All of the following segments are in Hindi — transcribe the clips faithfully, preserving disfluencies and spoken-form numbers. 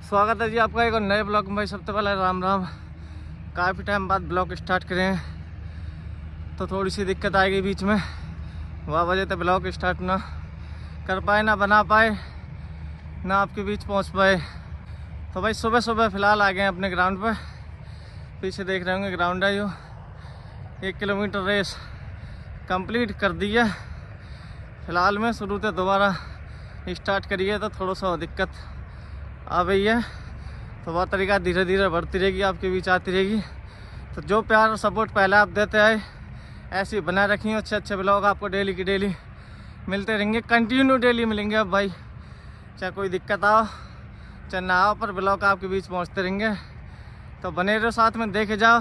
स्वागत है जी आपका एक और नए ब्लॉग में। भाई सबसे पहले राम राम। काफ़ी टाइम बाद ब्लॉग स्टार्ट करें तो थोड़ी सी दिक्कत आएगी बीच में, वह वजह से ब्लॉग स्टार्ट ना कर पाए, ना बना पाए, ना आपके बीच पहुंच पाए। तो भाई सुबह सुबह फ़िलहाल आ गए हैं अपने ग्राउंड पर। पीछे देख रहे होंगे ग्राउंड है जो। एक किलोमीटर रेस कंप्लीट कर दी है। फ़िलहाल में शुरू से दोबारा स्टार्ट करिए तो थोड़ा सा दिक्कत आ गई है, तो वह तरीका धीरे धीरे बढ़ती रहेगी, आपके बीच आती रहेगी। तो जो प्यार और सपोर्ट पहले आप देते आए ऐसे ही बनाए रखिए। अच्छे अच्छे ब्लॉग आपको डेली की डेली मिलते रहेंगे, कंटिन्यू डेली मिलेंगे। अब भाई चाहे कोई दिक्कत आओ चाहे ना आओ, पर ब्लॉग आपके बीच पहुंचते रहेंगे। तो बने रहो साथ में, देखे जाओ,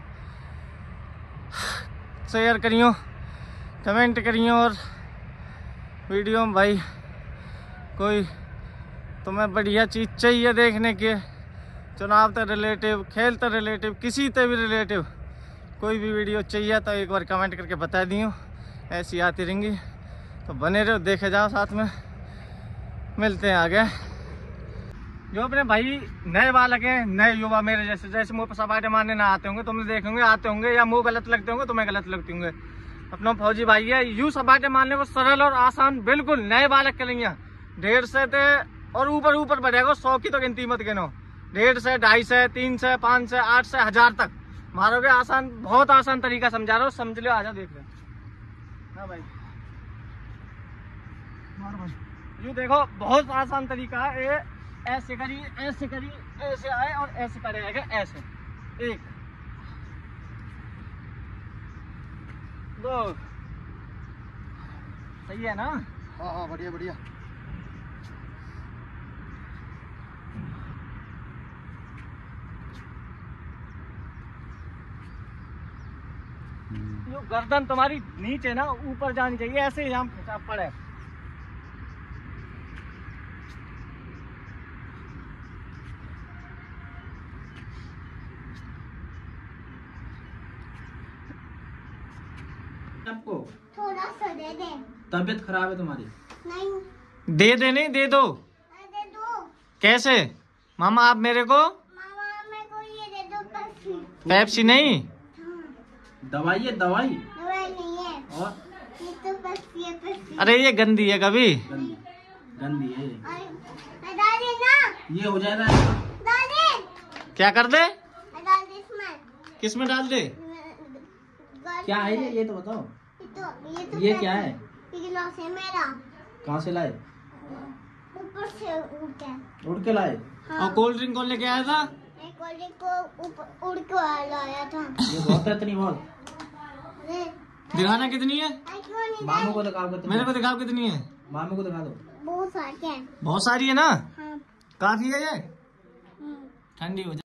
शेयर करियो, कमेंट करियो। और वीडियो में भाई कोई तुम्हें बढ़िया चीज़ चाहिए देखने के, चुनाव से रिलेटिव, खेल से रिलेटिव, किसी से भी रिलेटिव कोई भी वीडियो चाहिए तो एक बार कमेंट करके बता दियो, ऐसी आती रहेंगी। तो बने रहो, देखे जाओ साथ में, मिलते हैं आगे। जो अपने भाई नए बालक हैं, नए युवा मेरे जैसे, जैसे मुँह पर सपाटे मारने ना आते होंगे, तुमने देखे होंगे आते होंगे, या मुँह गलत लगते होंगे, तुम्हें गलत लगते होंगे। अपना फौजी भाई है, यूँ सपाटे मारने को सरल और आसान बिल्कुल नए बालक करेंगे। डेढ़ से थे और ऊपर ऊपर बढ़ेगा, सौ की तो गिनती मत गिनो। डेढ़ से, ढाई से, तीन से, पाँच से, आठ से, हजार तक मारोगे। आसान, बहुत आसान तरीका समझा रहा हूँ, समझ लो। आजा देख ले। हाँ भाई, मारो भाई। यूँ देखो, बहुत आसान तरीका है। ये ऐसे करी, ऐसे करी, ऐसे आए और ऐसे करेगा, ऐसे। एक, दो, सही है ना? हाँ हाँ, बढ़िया बढ़िया। जो गर्दन तुम्हारी नीचे ना ऊपर जानी चाहिए, ऐसे ही हम खिंचा पड़े। आपको थोड़ा सा दे दे। तबीयत खराब है तुम्हारी? नहीं दे दे, नहीं दे दो। दे दो। कैसे मामा, आप मेरे को मामा मेरे को ये दे दो, पेप्सी। पेप्सी नहीं, हाँ। दवाई है, दवाई। दवाई नहीं है, और ये तो पेप्सी है, पेप्सी। अरे ये गंदी है कभी। गंदी, गंदी है। अरे डाल दे ना, ये हो जाएगा। डाल दे। क्या कर दे? डाल दे इसमें। किस में डाल दे? क्या है ये, ये तो बताओ। ये तो ये तो ये क्या है? ये गिलास है मेरा। कहाँ से लाए? ऊपर से उड़ के। उड़ के लाए? हाँ। और कोल्ड ड्रिंक कौन लेके आया था? मैं कोल्ड ड्रिंक को ऊपर उड़ के लाया था। ये बहुत है, इतनी बहुत। अरे दिखाना कितनी है? आई क्यों नहीं मामू को दिखाओ कितनी? मेरे को दिखाओ कितनी है। मामू को दिखा दो। बहुत सारे हैं। बहुत सारी है ना, हाँ। काफी है ये, हम्म। ठंडी हो जाए।